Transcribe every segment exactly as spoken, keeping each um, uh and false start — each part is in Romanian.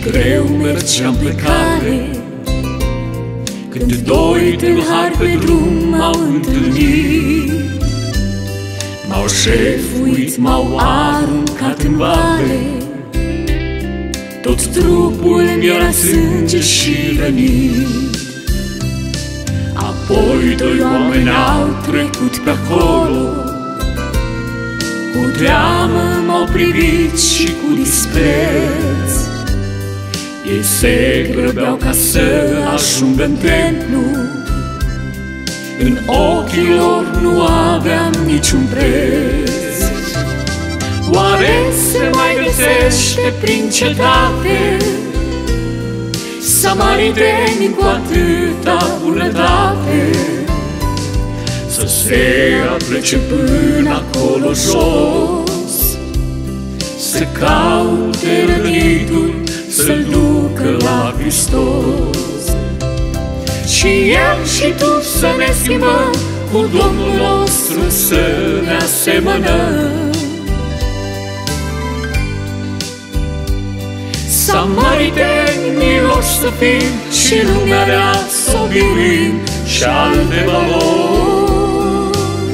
greu mergeam pe cale, când doi tâlhari pe drum m-au întâlnit. M-au șefuit, m-au aruncat în vale, tot trupul mi-era sânge și rănit. Apoi doi oameni au trecut pe acolo, cu teamă m-au privit și cu dispreț. Ei se grăbeau ca să ajungă în templu, în ochii lor nu aveam niciun preț. Oare se mai găsește prin cetate samariteni cu atâta bunătate, să se aplece până acolo jos, să caute rănitul, să-l ducă la Hristos? Și eu și tu să ne schimbăm, cu Domnul nostru să ne asemănăm. Samariteni miloși să fim și lumea rea să o biruim și alte valori,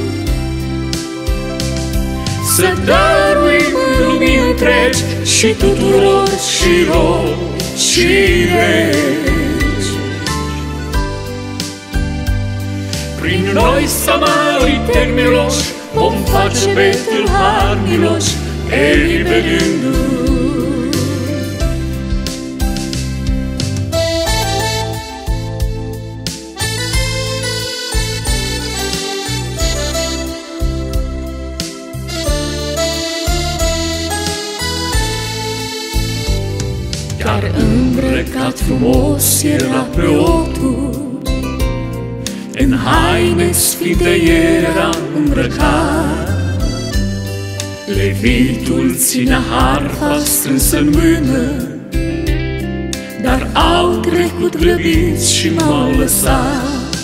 să dăruim lumii întregi și tuturor și robi și regi. Prin noi samariteni miloși vom face pe tâlhari miloși, eliberându-i. Dar îmbrăcat frumos era preotul, în haine sfinte era îmbrăcat. Levitul ținea harfa strânsă în mână, dar au trecut grăbiți și m-au lăsat.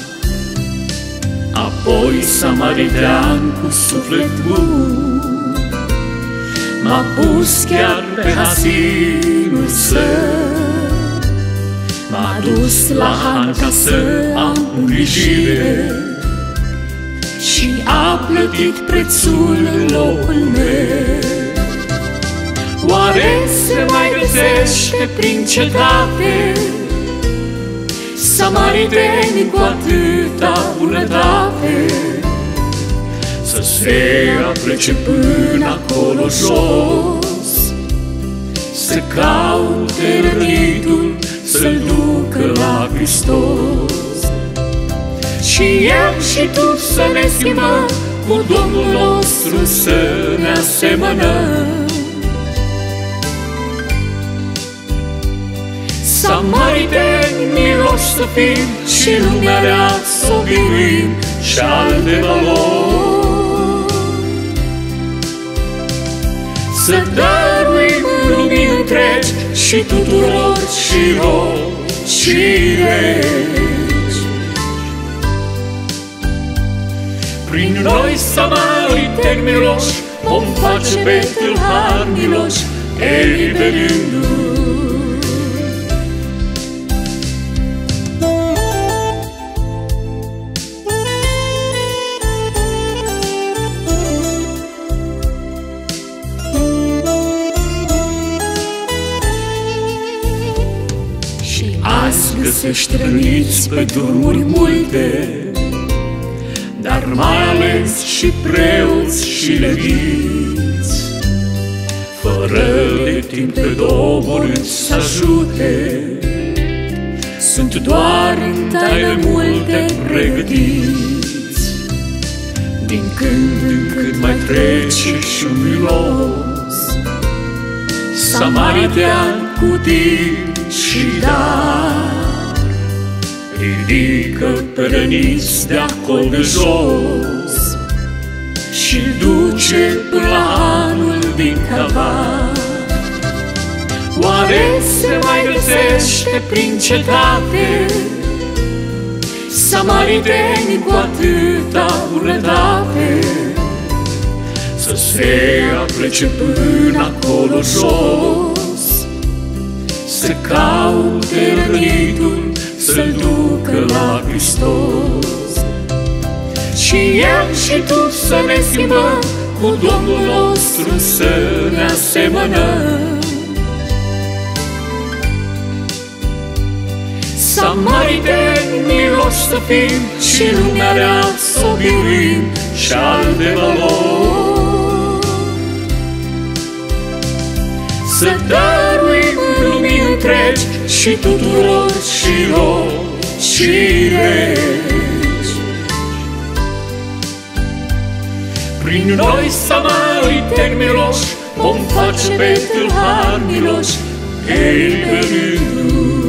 Apoi samaritean cu suflet bun m-a pus chiar pe hasinul său, m-a dus la Han ca să am îngrijire și a plătit prețul în locul meu. Oare se mai găsește prin cetate samariteni cu atâta bunătate, să se aplece până acolo jos, să caute rănitul, să-l ducă la Hristos? Și eu și tu să ne schimbăm, cu Domnul nostru să ne asemănăm. Samariteni miloși să fim și lumea rea să o biruim și alte valori, să dăruim lumii întregi și tuturor și robi și regi. Prin noi samariteni miloși vom face pe tâlhari miloși, eliberându-i. Azi găsești răniți pe drumuri multe, dar mai ales și preoți și leviți, fără de timp pe domnul să ajute. Sunt doar în taină multe pregătiți, din când în când mai trece și un milos, samaritean cu timp și dar, ridică pe răniți de acolo de jos și-l duce până la anul din Calvar. Oare se mai găsește prin cetate samariteni cu atâta bunătate, să se aplece până acolo jos, să caute rănitul, să-l ducă la Hristos. Și el și tu să ne schimbăm, cu Domnul nostru să ne asemănăm. Samariteni miloși să fim și lumea rea să o biruim și-al de valori. Să dăruim lumii întregi și tuturor și robi și regi. Prin noi, samariteni miloși, vom face pe tâlhari miloși, ei pe rândul